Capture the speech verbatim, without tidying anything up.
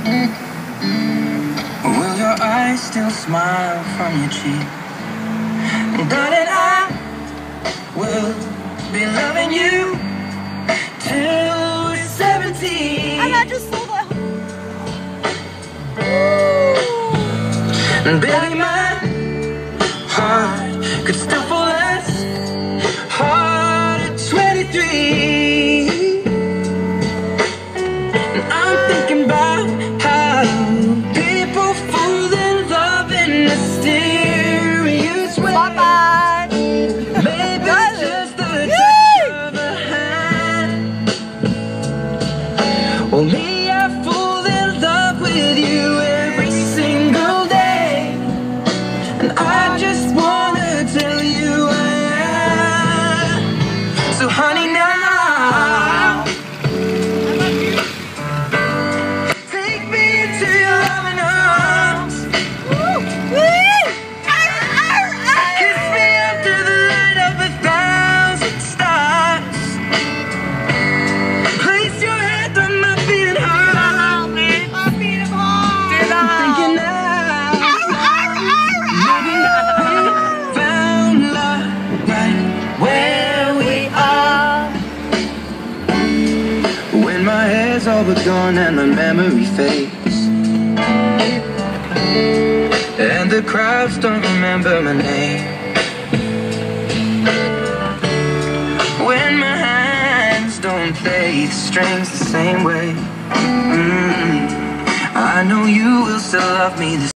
Will your eyes still smile from your cheek? Darling, I will be loving you till we're seventeen. And I just saw that. And baby, my heart could still fall as hard at twenty-three. And I'm thinking about how people fall in love in mysterious ways. Bye-bye. Maybe just the touch of a hand. Well, me, I fall in love with you every single day. And I just wanna tell you I am. So honey, now take me into your loving arms. Kiss me under the light of a thousand stars. Place your hand on my beating heart. Thinking now found love right where we are. When my hair's all but gone and the memory fades, and the crowds don't remember my name. When my hands don't play the strings the same way, mm, I know you will still love me the